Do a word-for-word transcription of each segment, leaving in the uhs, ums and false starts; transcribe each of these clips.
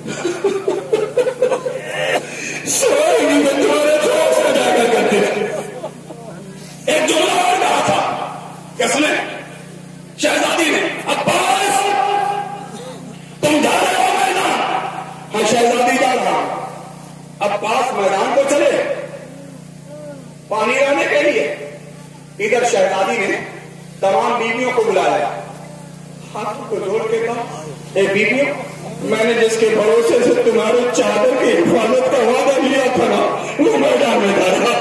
सोएगी में तुम्हारे थोड़ा सा जाकर करते थे। एक जुमला और कहा था, किसने? शहजादी ने। अब्बास तुम जा रहे हो मैदान? हाँ शहजादी जा रहा। अब्बास मैदान को चले पानी लाने के लिए। इधर शहजादी ने तमाम बीवियों को बुलाया, हाथों को जोड़ के कहा, ए बीवियों, मैंने जिसके भरोसे से तुम्हारे चादर की हिफाजत का वादा लिया था ना, वो मैदान में जा रहा।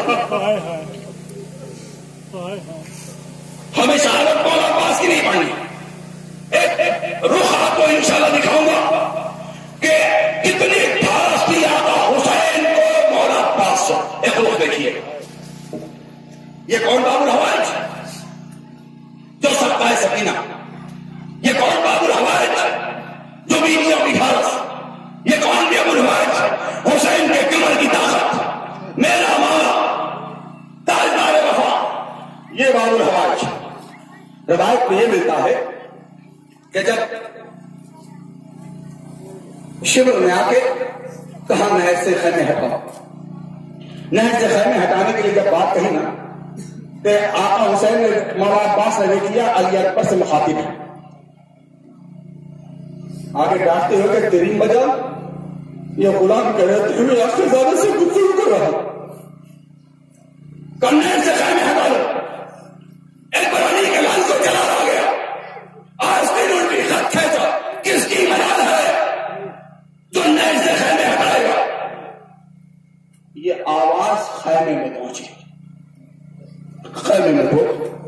हमें शहादत मौला अब्बास की नहीं पढ़नी। रुख आपको इंशाल्लाह दिखाऊंगा कि कितनी धारस थी आका हुसैन को मौला अब्बास से। एक रुख देखिए, ये कौन बाबुल हवाइज जो सकता है सकीना? ये कौन बाबुल हवाइज जो बीवियों की धारस? ये कौन बाबुल हवाइज हुसैन के कमर की ताकत? मेरा मौला ताजदार वफा, ये बाबुल हवाइज। रवायत में यह मिलता है कि जब शिविर ने आके कहा नहर से खैमे हटाओ, नहर से खैमे हटाने के लिए जब बात कही ना, तो आका हुसैन ने मौला अब्बास ने किया अली अकबर से मुखातिब है। आगे डांटते हो कि तेरी मजा ये गुलाम कह रहे थे आपसे ज्यादा से गुफ्तगू कर रहा। नहर से खैमे हटा लो। एक बार अली के लाल को चला आ गया, आज दिन उल्टी खत खेचा, किसकी मजाल है जो नहर से खैमे हटाएगा? ये आवाज खैमे में पहुंची। खैमे में वो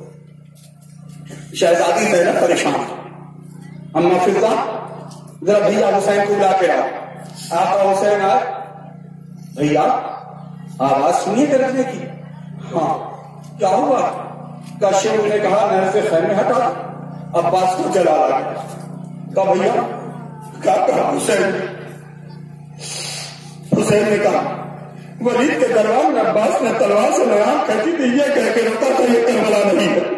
शहजादी ज़ैनब परेशान, अम्मा फिजा जरा भैया हुसैन को बुला के आओ। आका हुसैन आए, भैया आवाज सुनिए करने की। हाँ क्या हुआ? काशिम ने कहा नहर से खैमे हटा, अब्बास को जला लगा। कहा भैया क्या कहा? हुसैन हुसैन ने कहा वलीद के दरबार में अब्बास ने तलवार से नयाब खींची थी, ये कह के रोका था ये करबला नहीं है।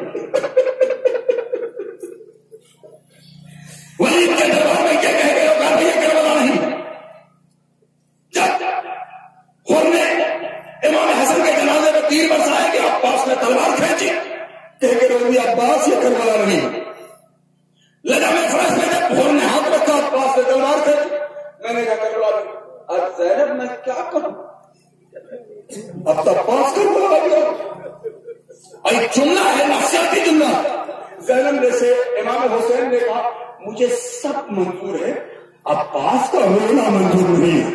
वलीद के दरबार में क्या कह के रोका था ये करबला नहीं है। जब खुद ने इमाम हसन के जनाजे में तीर बरसाया कि अब्बास ने तलवार खींची, कह के रोक दिया अब्बास ये करबला नहीं है। लगा में फर्ज में जब खुद ने हाथ रखा अब्बास ने तलवार खींची, मैंने कहा करबला नहीं। अब ज़ैनब मैं क्या करूं? अब तक पास कर बोला गया। जुमला है नफसियाती जुमला। ज़ैनब ने से इमाम हुसैन ने कहा मुझे सब मंजूर है, अब्बास का रोना मंजूर नहीं है।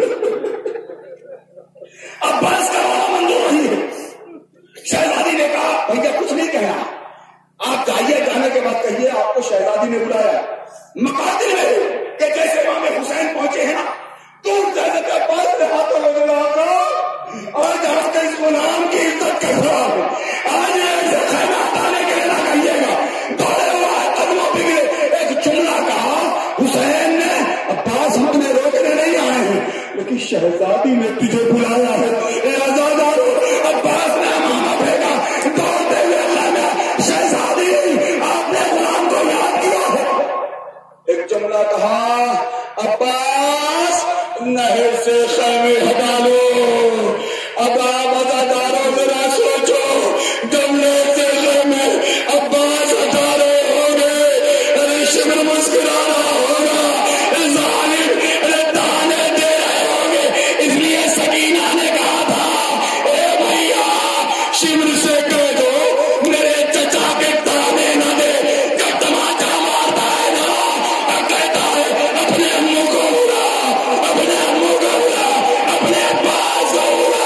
अब्बास का रोना मंजूर नहीं है। शहजादी ने कहा भैया कुछ नहीं कहना, आप जाइए, जाने के बाद कहिए आपको शहजादी ने बुलाया। मकातिल में कि जैसे इमाम हुसैन पहुंचे हैं ना, दूर जाने के बाद हाथों में मिला आज आपके इस गुलाम की इज्जत कर रहा हूं। आज ऐसे खैमा हटाने के लिए ना कहिएगा, दौड़े हुआ कदमों बिगड़े। एक जुमला कहा हुसैन ने, अब्बास हम तुम्हें रोकने नहीं आए हैं, लेकिन शहजादी ने तुझे बुलाया है। ए आजादारो, अब्बास ने मामा फेंका, दौड़ते हुए खैमा, शहजादी आपने गुलाम को याद किया है। एक जुमला कहा अब्बास नहर से खैमे हटा लो। अब आप अदादारों जरा सोचो, जमले से में अब्बास हटा रहे होंगे, अरे शिविर मुस्कुरा रहा होगा, जालिम ताने दे रहे होंगे। इसलिए सकीना ने कहा था ए भैया शिविर से कह दो मेरे चचा के ताने न दे। जब तमाचा मारता है ना, कहता है अपने अम्मू को बुला, अपने अम्मू को बुला, अपने अब्बास को बुला।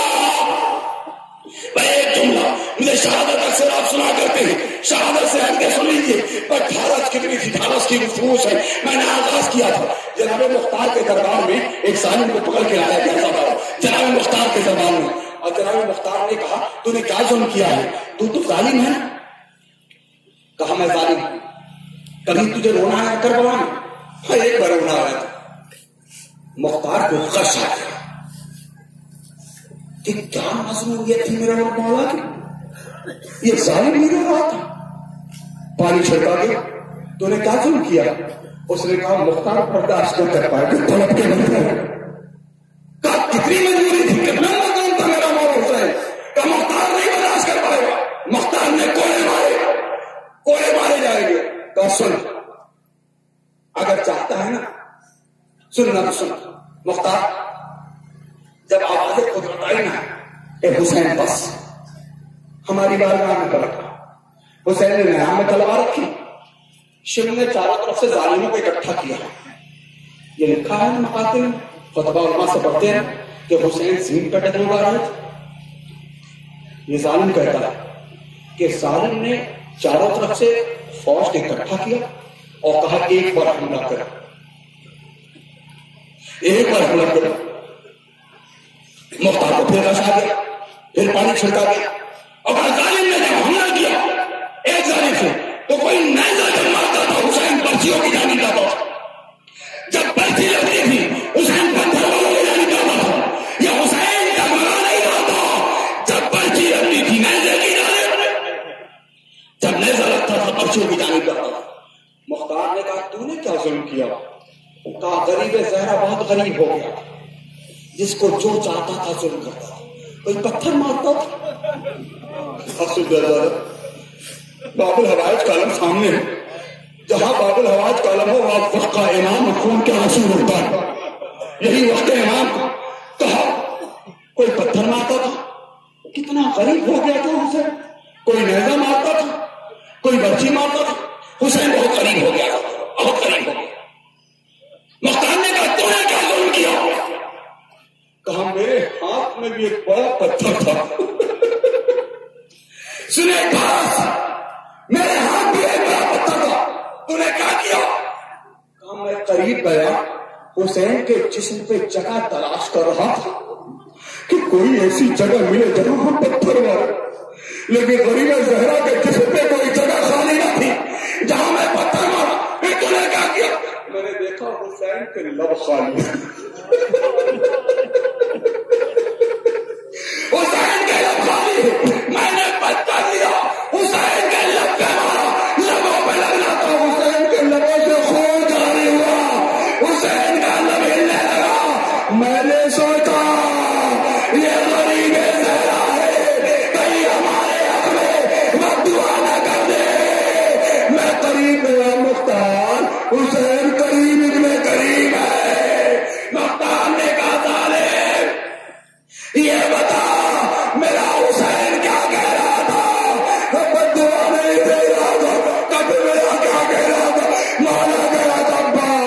मुझे शहादत अक्सर आप सुना करते हैं, शहादत से हटके सुन लीजिए, पर ढारस कितनी थी, ढारस की गुफ्तगू है। मैंने आगाज किया था जनाब मुख्तार के दरबार में, एक सालिम को पकड़ के लाया गया था जनाब मुख्तार के दरबार में, और जनाब मुख्तार ने कहा तूने क्या जुर्म किया है? तू तो जालिम है। कहा मैं जालिम, कभी तुझे रोना आया करबला में? हाँ एक बार रोना आया था। मुख्तार को खश आ गया कि क्या मजमूरियत थी मेरा मौला की, ये जालिम नहीं रो रहा था। पानी छिड़का के तूने क्या जुल्म किया? उसने कहा मुख्तार बर्दाश्त न कर पाए, तड़प के नहीं सुनना तो सुन मुख्तार, जब आवाज़ खुद बताई ना ए हुसैन बस, हमारी बारगाह में पलटा। हुसैन ने नया में तलवार रखी, शिव ने चारों तरफ से जालिमों को इकट्ठा किया। ये लिखा है मकातिल में, फतवा उलमा से पढ़ते हैं कि हुसैन सीन पर टकने वाला है। ये जालिम कहता है कि जालिम ने चारों तरफ से फौज को इकट्ठा किया और कहा एक बार हमला करो, एक बार हमला करो। मुख्तार को फिर रश आ गया, फिर पानी छिड़का गया और जालिम ने जब हमला किया एक जालिम से, तो कोई नैजा जब मारता था हुसैन पर्चियों की जानी जाता था। जब पर्ची लगती थी हुसैन पत्थर वालों की जानी जाता था। यह हुसैन का मरा नहीं आता जब पर्ची लगती थी नैजे की जाने, जब नैजा लगता था पर्चियों की जानी जाता था। मुख्तार ने कहा तूने क्या जुल्म किया? कहा गरीब ज़हरा बहुत गरीब हो गया, जिसको जो चाहता था जुल्म करता था, कोई पत्थर मारता था। बाबुल हवाइज कालम सामने है, जहां बाबुल हवाइज कालम हो वहां वक्त का इमाम खून के आंसू होता है। यही वक्त इमाम कहा कोई पत्थर मारता था, कितना गरीब हो गया था हुसैन। कोई नैजा मारता था, कोई बच्ची मारता था, हुसैन बहुत गरीब हो गया था, बहुत गरीब हो गया। मुख्तार ने कहा तूने क्या जुल्म किया? कहा मेरे हाथ में भी एक बड़ा पत्थर था। सुने पास, मेरे हाथ में एक बड़ा पत्थर था, तूने क्या किया? कहा मैं करीब गया, हुसैन के जिस्म पे जगह तलाश कर रहा था कि कोई ऐसी जगह मिले जहां हम पत्थर मारे, लेकिन गरीब ज़हरा के जिस्म पे कोई जगह खाली न थी जहां मैं पत्थर मारा। फिर तूने क्या किया? मैंने देखा हुसैन के लब खाली। हुसैन के लब खाली, मैंने पत्थर लिया, हुसैन के लब पे मारा, लबों पे लगना था, हुसैन के लबों से खून जारी हुआ, हुसैन का लब हिलने लगा। मैंने सोचा ये गरीब ज़हरा है, कहीं हमारे हक में बद्दुआ न कर दे। मैं करीब गया मुख्तार, हुसैन करीब इतने करीब है। मुख्तार ने कहा साले ये बता मेरा हुसैन क्या कह रहा था? बद्दुआ नहीं दे रहा था, तब मेरा क्या कह रहा था? माना गया था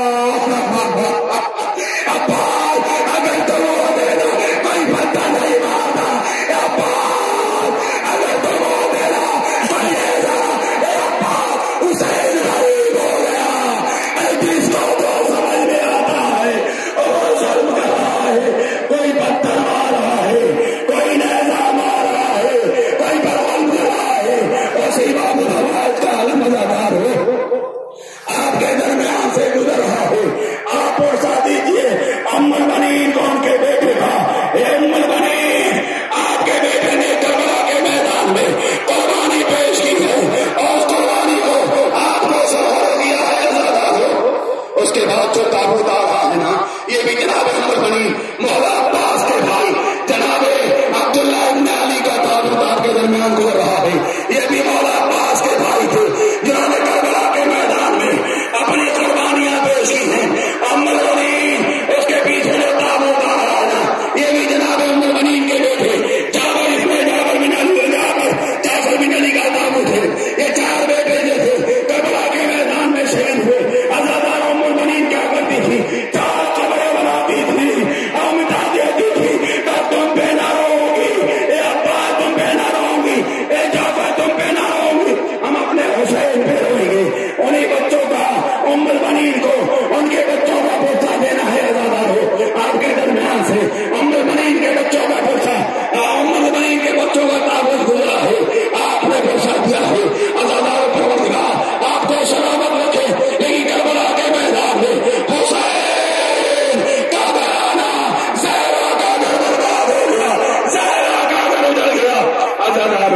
अब्बास, अगर तुम वो देना कोई बंदा नहीं मारता, अब्बास अगर तुम वो देना कोई ऐसा, अब्बास हुसैन गरीब हो गया। जिसको तो समझ में आता है वो जुल्म कर रहा है, कोई पत्थर मार रहा है, कोई नैजा मार रहा है, कोई बरगद कर रहा है। उसी बाबुल हवाइज का आलम मजादार हो, आपके दरमियान से गुजर रहा है, आप पहुंचा दीजिए अम्मुल बनीन कौन के बेटे का। उम्मुल बनीन आपके बेटे ने करबला के मैदान में कुर्बानी पेश की है और कुर्बानी को आपको सहारा दिया है। उसके बाद जो ताबूत आ रहा है ना, ये भी जनाब उम्मुल बनीन मौला अब्बास के भाई जनाब अब्दुल्ला इब्न अली का ताबूत आपके दरमियान गुजर रहा है। ये भी मौला अब्बास के भाई थे जिन्होंने करबला के मैदान में अपनी कुर्बानियां पेश की हैं। उम्मुल बनीन उसके पीछे जो ताबूत आ रहा है ना, ये भी जनाब उम्मुल बनीन के बेटे जाबर इसमें जाबर बिन अली जाबर जाफर बिन अली का ताबूत है। ये चार बेटे जो थे करबला के मैदान में शहीद हुए। अज़ादार उम्मुल बनीन क्या करती थी? चार कब्रें बनाती थी और मिटा देती थी। तुम पे ना रहोगी, ए अब्बास तुम पे ना रहोगी, ए जाफर तुम पे ना रहोगी, हम अपने हुसैन पे रोएंगे। उन्हीं बच्चों का उम्मुल बनीन को उनके बच्चों का पुरसा देना है। अज़ादार आपके दरमियान से उम्मुल बनीन के बच्चों का पुरसा, उम्मुल बनीन के बच्चों का ताबूत गुजरा है, आपने पुरसा दिया है। अज़ादार परवरदिगार आपको सलामत रखे। लेकिन करबला के मैदान में हुसैन का बयाना ज़हरा का घर बर्बाद हो गया, ज़हरा का घर उजड़ गया। अज़ादार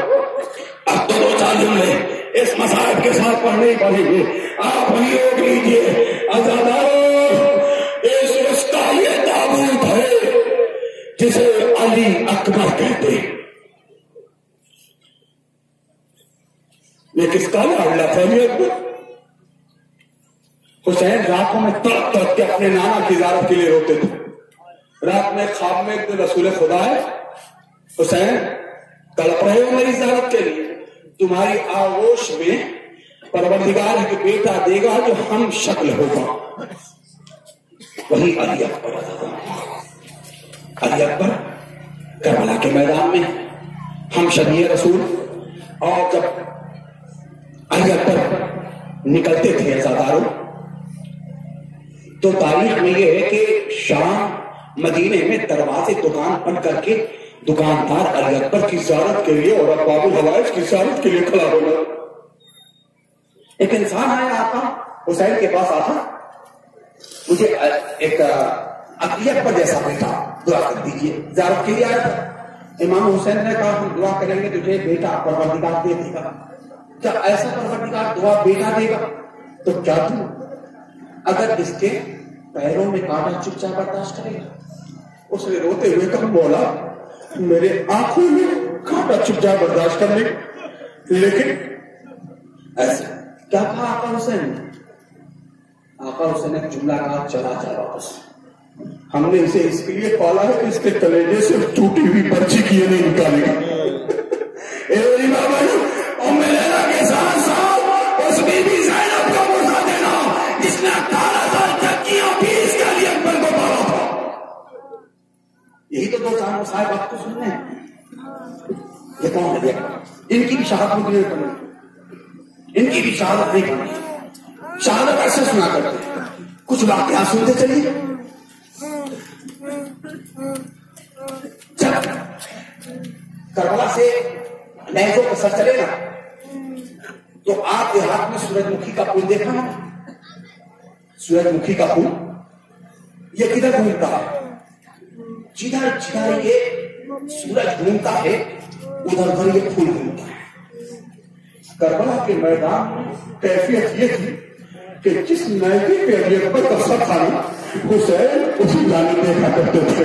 अब तो दो चार जुमले इस मसाहब के साथ पढ़ने ही पड़ेंगे, आप वही रोक लीजिए। अज़ादार इस उसका ये ताबूत है जिसे अली अकबर कहते हैं। ये किसका अल्लाह था? ये अकबर हुसैन रातों में तड़प तड़प के अपने नाना की ज़ियारत के लिए रोते थे। रात में ख्वाब में एक दिन रसूल खुदा है, हुसैन तड़प रहे हो मेरी ज़ियारत के लिए, तुम्हारी आगोश में परवरदिगार एक बेटा देगा जो हम शक्ल होगा, वही अली अकबर। अली अकबर करबला के मैदान में हम शबीह रसूल, और जब अली अकबर निकलते थे अज़ादारों, तो तारीख में यह है कि शाम मदीने में दरवाजे दुकान बंद करके दुकानदार अली अकबर की ज़ियारत के लिए और अब्बाबुल हवाइज की ज़ियारत के लिए खड़ा हो गया। एक इंसान आया, आता हुसैन के पास आता, मुझे एक अली अकबर जैसा बेटा दुआ कर दीजिए, ज़ियारत के लिए आया था। इमाम हुसैन ने कहा हम दुआ करेंगे तुझे बेटा परवरदिगार दे देगा। क्या ऐसा परवरदिगार दुआ बेटा देगा? तो क्या तू अगर इसके पैरों में कांटा चुभ जाए बर्दाश्त करेगा? उसने रोते हुए कहा मौला मेरे आंखों में कांटा चुभ जाए बर्दाश्त करने, लेकिन ऐसा क्या कहा आका हुसैन? आका हुसैन एक जुमला कहा, चला जा वापस, हमने इसे इसके लिए पाला है कि इसके कलेजे से टूटी हुई पर्ची की नहीं निकालेगा। के साथ साथ उस बीबी ज़ैनब को उठा देना जिसने अठारह साल तक की बीस का लिए अकबर को पाला था। यही तो दो चार साहब आपको सुनने हैं। ये कौन है? इनकी भी शहादत नहीं करनी, इनकी भी शहादत नहीं करनी। शहादत ऐसे सुना करते, कुछ वाकया सुनते चलिए। जब करबला से नहजों पर सर चले ना, तो आपके हाथ में सूरजमुखी का फूल देखा ना? सूरजमुखी का फूल ये किधर घूमता है? जिधर जिधर ये सूरज घूमता है उधर उधर ये फूल घूमता है। करबला के मैदान में कैफियत ये थी कि जिस नायके पे अली अकबर का सर था ना, हुसैन उसी जाने देखा करते थे।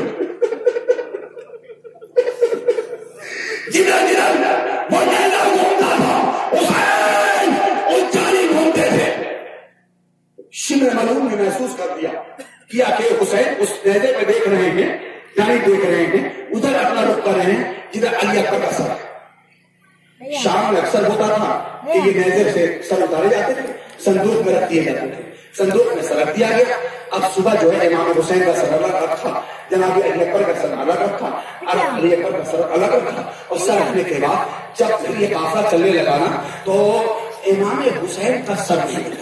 जिधर जिधर वो नैना घूमता था हुसैन उस जानी घूमते थे। शिमर मलूम ने महसूस कर दिया किया कि हुसैन उस नैजे में देख रहे हैं, जानी देख रहे हैं, उधर अपना रुख कर रहे हैं जिधर अली अकबर का सर है। शाम में अक्सर होता था कि ये नैजे से सर उतारे जाते थे, संदूक में रख दिए जाते थे, संदूक में सर रख दिया गया। अब सुबह जो है इमाम हुसैन का सर अलग रखा, जनाब अली अकबर का सर अलग रखा, और अली अकबर का सर अलग रखा, और सर रखने के बाद जब फिर ये काफिला चलने लगा ना, तो इमाम हुसैन का सर नहीं मिला।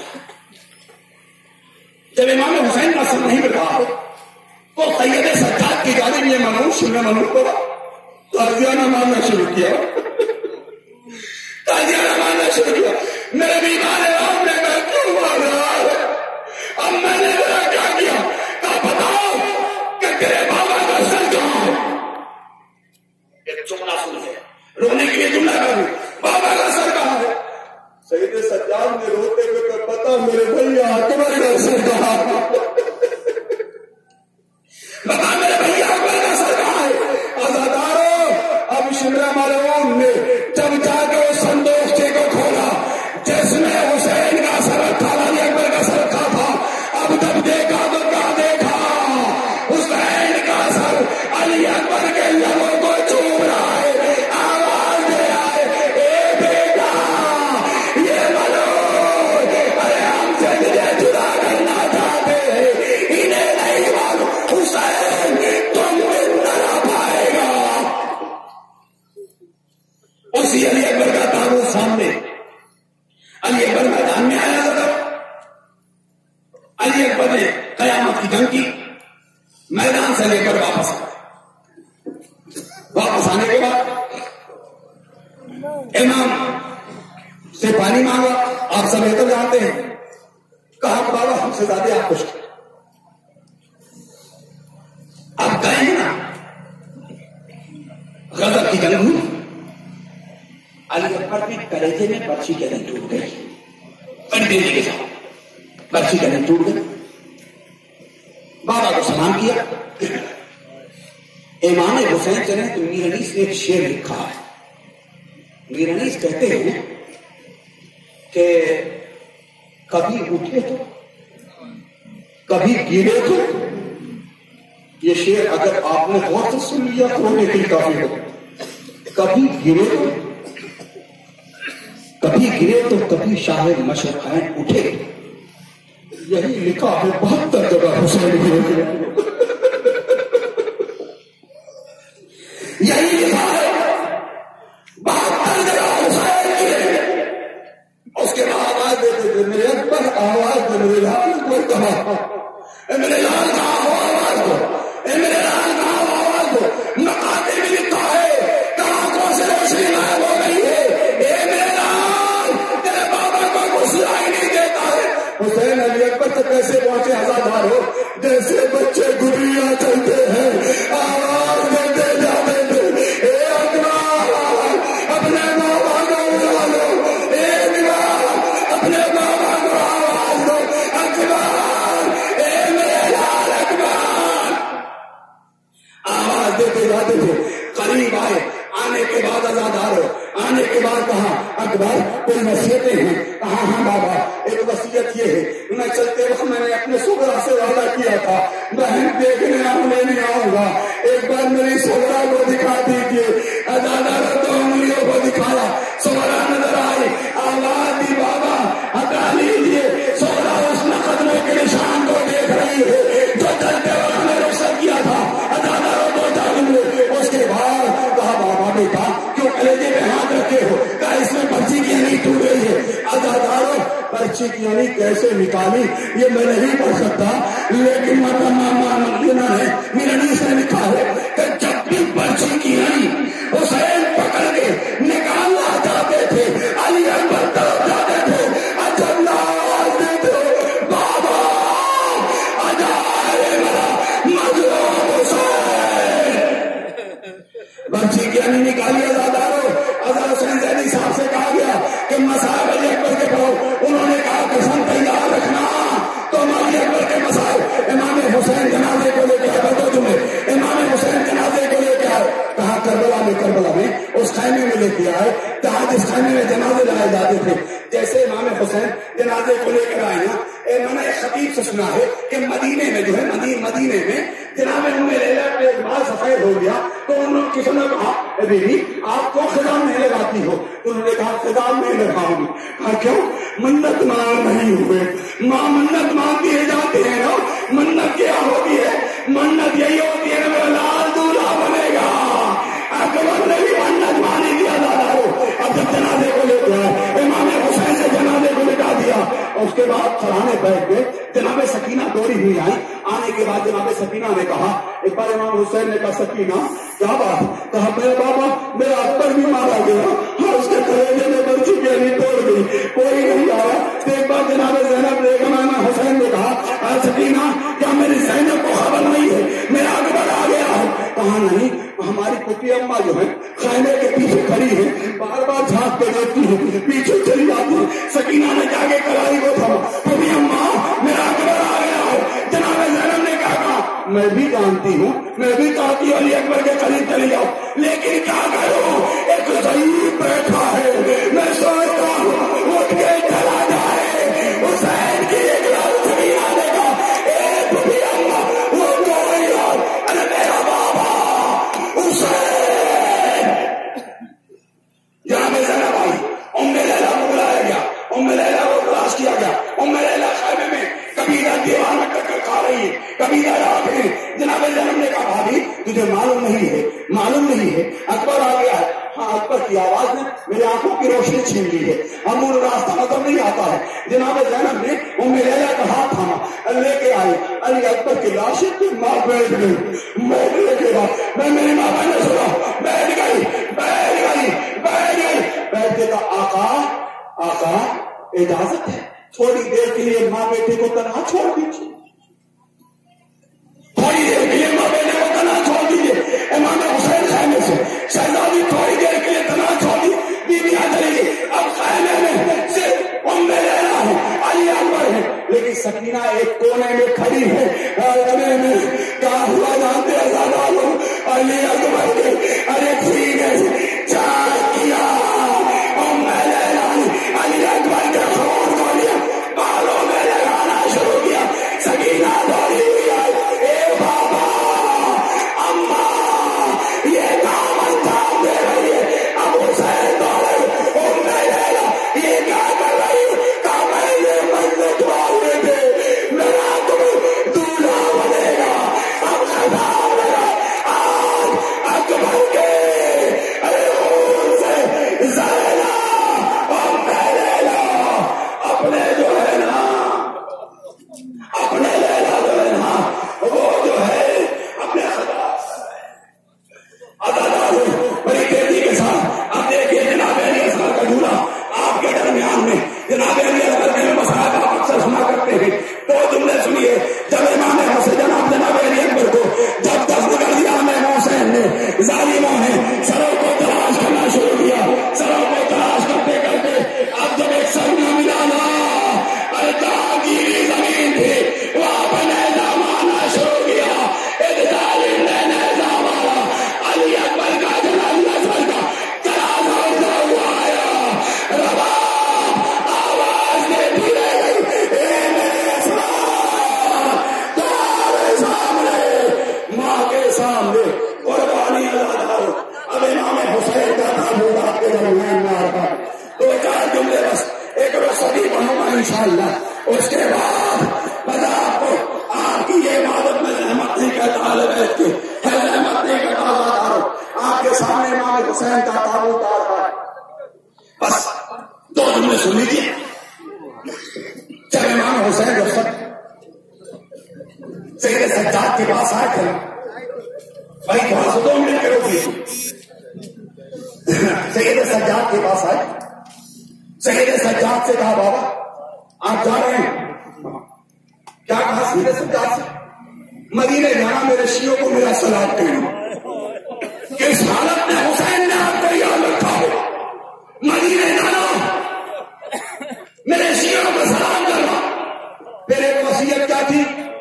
जब इमाम हुसैन का सर नहीं मिला तो सैयद सज्जाद की जानिब ये मनूस शिमर मलूम को ताज़ियाना मारना शुरू किया, ताज़ियाना मारना शुरू किया। मेरे बीमार आपने मैं क्यों मार रहा है? अब मैंने मेरा क्या किया? तो बताओ कि तेरे बाबा का सर कहां है? एक जुमला सुनिए, रोने के लिए जुमला करूं, बाबा का सर कहां है? सैयद सज्जाद ने रोते हुए कहा बता मेरे भैया अकबर का सर कहां है? बता मेरे भैया अकबर का सर कहां है? अज़ादारों, अब शिमर मलूम ने जब जाके उस संदूकचे को खोला जिसमें हुसैन का सर रखा, अली अकबर का सर रखा था, अब जब देखा तो क्या देखा? हुसैन का सर अली अकबर के लबों को चूम रहा है, आवाज दे रहा है, ए बेटा ये मलूम, अरे हमसे तुझे जुदा करना चाहते हैं, इन्हें नहीं मालूम हुसैन तुम जिंदा ना पाएगा। उसी अली अकबर का ताबूत सामने, अली अकबर मैदान में आया था। अली अकबर ने कयामत की जंग की, मैदान से लेकर वापस आए। वापस आने के बाद इमाम से पानी मांगा, आप सब बेहतर जानते हैं। कहा बाबा हमसे ज्यादा आप कुछ आप गए हैं ना, गजब की जंग हुई। अली अकबर के कलेजे में पर्ची के दिन टूट गई, बड़ी देरी के साथ पर्ची के दिन टूट गई। बाबा को सलाम किया। इमाम हुसैन चले तो मीर अनीस ने एक शेर लिखा है। मीर अनीस कहते हैं कि कभी उठे तो कभी गिरे तो, ये शेर अगर आपने गौर से सुन लिया तो रोने के लिए काफी हो। कभी गिरे तो, कभी गिरे तो कभी शाहे मशरक़ैन उठे, यही लिखा है बहत्तर जगह हुसैन गिरे। यही लिखा है बहत्तर जगह हुसैन गिरे। उसके बाद आवाज देते थे मेरे अकबर, आवाज दे मेरे लाल को, कहा मेरे लाल का आवाज दो, मेरे लाल का आवाज दो। मकाते में लिखा है कहा से रोशनी गायब हो गई है, ए मेरे लाल तेरे बाबा को कुछ सुनाई नहीं देता है। हुसैन अली अकबर तक कैसे पहुंचे हजारदार हो, जैसे बच्चे गुड़िया चलते हैं, आवाज देते जाते थे ए अकबर अपने बाबा को बुला लो, ए बिलाल अपने बाबा को आवाज दो, अकबर ए मेरे लाल अकबर। आवाज देते जाते थे, करीब आए, आने के बाद आजादार हो, आने के बाद कहा अकबर कोई वसीयतें हैं? कहा हाँ बाबा एक वसीयत ये है, मैं चलते वक्त मैंने अपने सुगरा से वादा किया था बहन देखने आने नहीं आऊंगा, एक बार मेरी सुगरा को दिखा दीजिए। आजादार तो उंगलियों को दिखाया, सुगरा नजर आई, आवाज दी बाबा हटा लीजिए। सुगरा उस कदमों के निशान को देख रही है जो चलते वक्त मैंने रुखसत किया था। आजादार दो चार उंगली, उसके बाद कहा बाबा बेटा क्यों कलेजे में हाथ रखे हो? कहा इसमें पर्ची की यानी टूट गई है। आजादारो पर्ची की यानी कैसे निकाली ये मैं नहीं पढ़ सकता, लेकिन मामा है मिलनी से लिखा है कि जब भी पर्ची की यानी हुसैन पकड़ के निकालना चाहते थे, अली अकबर तरफ जाते थे, अजल्ला देते बाबा अजाए मेरा मजलूम हुसैन। पर्ची की यानी निकाली आजादारो। अजहर हुसैन जैदी साहब से कहा गया कि मसाइब अली अकबर के पढ़ो, उन्होंने कहा कसम तैयार रखना तो अली अकबर के मसाइब। इमाम हुसैन जनाजे को लेकर आए, बताओ तुम्हें इमाम हुसैन जनाजे को लेकर आए, कहा करबला में, करबला में उस खैमे में लेके आए जहां जिस खैमे में जनाजे लाए जाते थे। जैसे इमाम हुसैन जनाजे को लेकर आए ना, मैंने एक खतीब से सुना है कि मदीने में जो है मदी, मदीने में जनाब उम्मे लैला पे एक बाल सफेद हो गया तो उन्होंने किसी ने कहा बीवी आपको खिदाम नहीं लगाती हो? उन्होंने कहा खिदाम नहीं लगाऊंगी। कहा क्यों? मन्नत मांग नहीं हुए। माँ मन्नत मांगती है जाते हैं ना, मन्नत क्या होती है? मन्नत यही होती है मेरा लाल दूल्हा बनेगा। अकबर ने भी मन्नत मानी दिया दादा हो। अब जब जनाजे को ले गया इमाम हुसैन से जनाजे को लिटा दिया, उसके बाद चढ़ाने बैठ गए। जनाब सकीना दौड़ी हुई आई, आने के बाद जनाब सकीना ने कहा, एक बार इमाम हुसैन ने कहा सकीना क्या बात? कहा मेरा बाबा मेरा अकबर भी मारा गया, हाँ उसके कलेजे में बच्ची के नहीं तोड़ गई, कोई नहीं आया। तो एक बार जनाब ज़ैनब ने इमाम हुसैन ने कहा सकीना क्या मेरी ज़ैनब को खबर नहीं है मेरा अकबर आ गया है? कहा नहीं, हमारी पुत्री अम्मा जो है खैमे के पीछे खड़ी है, बार बार झांक के देखती है, पीछे चली जाती है। सकीना ने जाके कलाई को थमा, पुत्री अम्मा मेरा अकबर आ गया है। जनाब ज़ैनब ने कहा मैं भी जानती हूँ, मैं भी चाहती हूँ अली अकबर के करीब चली जाओ, लेकिन क्या करूँ एक ज़ईफ़ बैठा है, मैं सोचता हूँ उठ के चला जाए। हुसैन की एक लाल सकीना ने कहा ए पुत्री अम्मा वो कोई और, अरे मेरा बाबा हुसैन। जनाब ज़ैनब आई, उम्मे लैला को बुलाया गया, उम्मे लैला को तलाश किया गया। उम्मे लैला खैमे में कबीरा दीवार में टक्कर खा रही है, कबीरा रात है। जनाब ज़ैनब ने कहा भाभी तुझे मालूम नहीं है, मालूम नहीं है अकबर आ गया है। हाँ अकबर की आवाज ने मेरी आंखों की रोशनी छीन ली है, अब मुझे रास्ता नजर नहीं आता है। जनाब ज़ैनब ने उम्मे लैला का हाथ थामा, लेके आई अली अकबर की लाश की माँ बैठ गई। बैठने के बाद मैं मेरी माँ ने सुना, बैठ गई बैठ गई बैठ गई बैठ के कहा आका आका इजाजत है थोड़ी देर के लिए माँ बेटे को तनहा छोड़ दीजिए, थोड़ी देर के लिए माँ बेटे को तनहा छोड़ दीजिए। इमाम हुसैन खैमे से शहजादी थोड़ी देर के लिए तनहा छोड़ दी, बीबी आ चलेगी। अब खैमे में सिर्फ उम्मे लैला है, अली अकबर है, लेकिन सकीना एक कोने में खड़ी है। कोने में क्या हुआ जानते हैं? अली अकबर के अरे सीने से चार किया, उम्मे लैला ने अली अकबर के खून को लिया, बालों में लगाना शुरू किया। सकीना हुसैन का ताबूत आ रहा है। बस दो जुमले सुन लीजिए। जब इमाम हुसैन जब सब सैयद सज्जाद के पास आए थे, भाई थोड़ा सा दो मिनट करोगे। सैयद सज्जाद के पास आए, सैयद सज्जाद से कहा बाबा आप जा रहे हैं? क्या कहा सैयद सज्जाद से? मदीने जाना मेरे शियों को मेरा सलाम कहना कि इस हालत में हुसैन ने आपको याद रखा हो। मदीने जाना मेरे शियों को सलाम करना। फिर एक वसीयत क्या थी?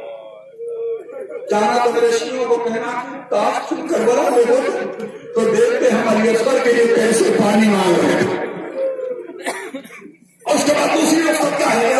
जाना तो मेरे शियों को कहना काश तुम करबला में हो तो देखते हम अली असगर के लिए कैसे पानी मांग रहे थे। और उसके बाद दूसरी वक्त क्या है?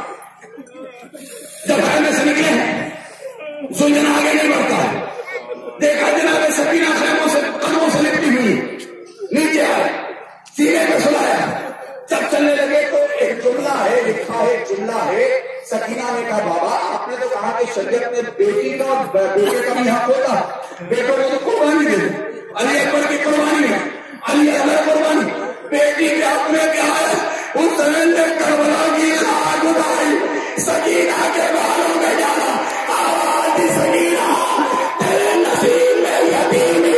जब में से निकले हैं, सुलझना आगे नहीं बढ़ता है। देखा जनाब सकीना खैमों से कदमों से लिपटी हुई नीचे आए, सीने पे सुलाया। जब चलने लगे तो एक जुमला है लिखा है, जुमला है। सकीना ने कहा बाबा आपने तो कहा कि शरीयत में बेटी का और बेटे का भी हक होता, बेटों को तो कुर्बानी दे दो। अली अकबर की कुर्बानी में अली अकबर कुर्बानी, बेटी के हक में क्या है? हुसैन ने करबला की खाक उठाई, सकीना के बालों में डाला, आवाज सकीना तेरे नसीब में यतीमी।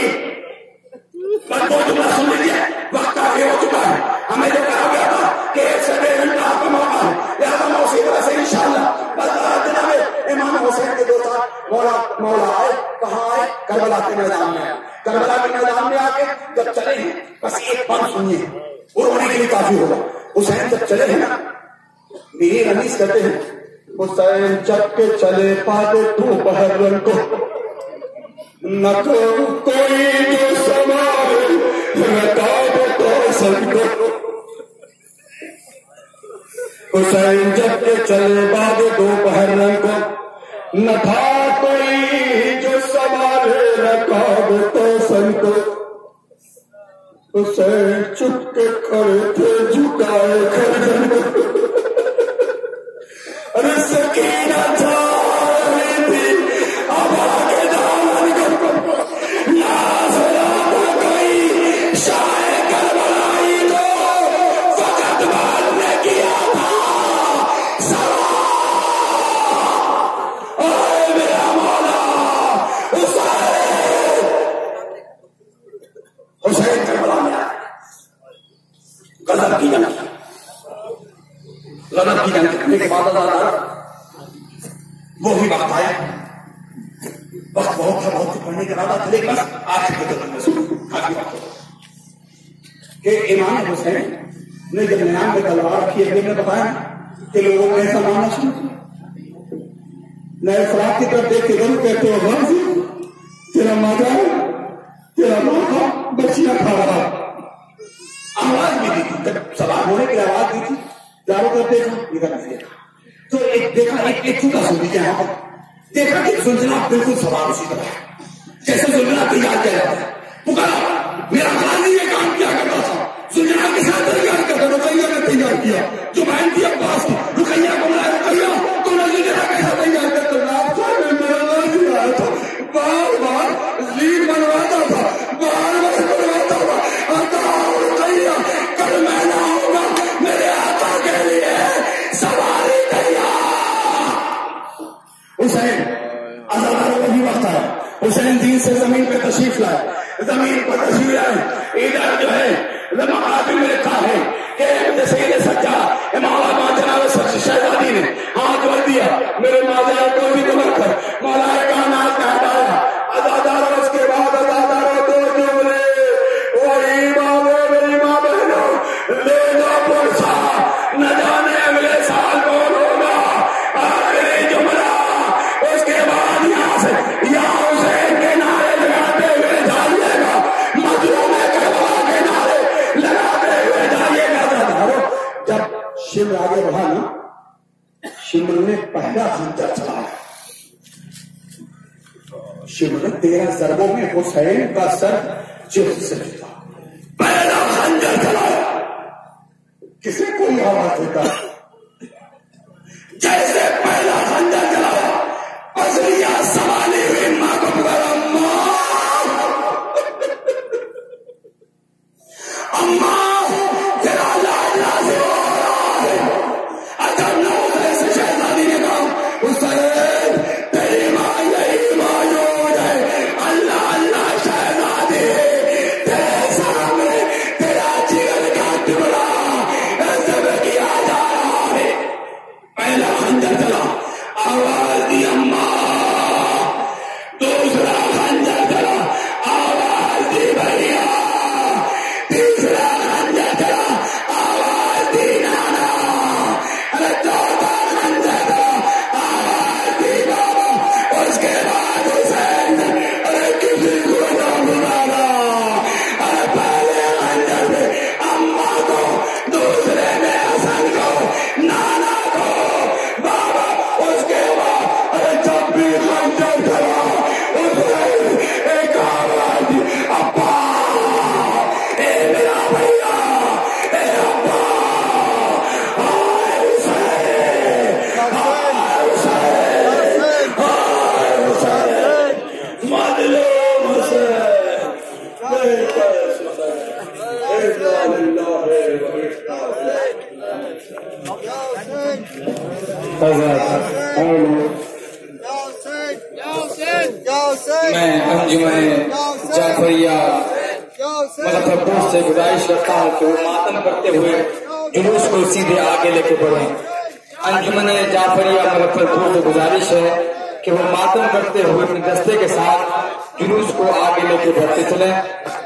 बस वो जुमला सुन लीजिए, वक्त आगे हो चुका है। हमें जो कहा गया था कि एक से डेढ़ घंटा आपका मौका है, लिहाजा मैं उसी तरह से इंशाअल्लाह बस जनाब इमाम हुसैन के दो साथ मौला मौला आए। कहाँ आए? करबला के मैदान में आए। करबला के मैदान में आके जब चले हैं, बस एक बात सुनिए, वो रोने के लिए काफी होगा। हुसैन जब चले हैं ना, मीर अनीस कहते हैं हुसैन जब के चले पाते दोपहर को न को कोई जो सवाल तो सबको। हुसैन जब के चले बाद दोपहर को न था कोई जो सवाल रकाब तो सबको। हुसैन चुप के खड़े थे झुकाए गर्दन को। अरे सकीना था अब आगे दामन को नाज कोई शाय करबलाई तो फकत बात ने किया था सवाल मेरा मौला हुसैन। हुसैन करबला में गजब की जंग, गजब की जंग करने के बाद वो ही वक्त आया। वक्त बहुत था, बहुत पढ़ने के बाद चले बस आखिर कि इमाम हुसैन ने जब नियाम में तलवार रखी है, ने बताया कि लोगों को ऐसा मानना शुरू नए फराक की तरफ देख के जरूर कहते हो गाजी तेरा माता तेरा माता बच्चियां खा रहा। आवाज भी दी थी, जब सवाल होने की आवाज दी थी, चारों तरफ देखा इधर नहीं देखा तो एक देखा एक एक छूटा सुन लीजिए। यहाँ पर देखा कि सुलझना बिल्कुल सवाल उसी तरह है जैसे सुलझना तैयार किया जाता है। पुकारा मेरा गांधी ये काम किया करता था, सुलझना के साथ तैयार करता, रुकैया ने तैयार किया, जो बहन थी अब्बास रुकैया को बुलाया, रुकैया तो सुलझना कैसा तैयार करता मेरा गांधी आया था, बार बार लीड बनवाता था, बार बार बनवाता था। रुकैया कल मैं ना आऊंगा मेरे आका के लिए सवारी तैयार। हुसैन अजादारों को भी वक्त आया, हुसैन दीन से जमीन पे तशरीफ लाए, जमीन पर तशरीफ लाए। इधर जो है महाराज में लिखा है कि सैयद सज्जाद इमाम जनाब शहजादी ने हाथ जोड़ दिया, मेरे माजा को भी दुआ कर मौलाए का नाम हटाया। अजादारों उसके बाद अजादारों दो जुमले वही माँ मेरी माँ बहनों ले लो पुरसा न जाने अगले साल कौन होगा। आखिरी जुमला उसके बाद यहाँ से यहाँ हुसैन के नारे लगाते हुए जाइएगा, मजलूम करबला के नारे लगाते हुए जाइएगा। जब शिमर आगे बढ़ा ना, शिमर ने पहला खंजर चलाया। शिमर ने तेरह जरबों में हुसैन का सर जिस से जीता, पहला खंजर चलाया। किसे कोई आवाज देता जैसे पहला खंजर चलाया, पसलियां संभाली हुई मां को पुकारा, मां मैं अंजुमन जाफरिया मुजफ्फरपुर से गुजारिश करता हूँ कि वो मातम करते हुए जुलूस को सीधे आगे लेके बढ़े। अंजुमन जाफरिया मुजफ्फरपुर से गुजारिश है कि वो मातम करते हुए अपने दस्ते के साथ जुलूस को आगे लेके बढ़ते चले।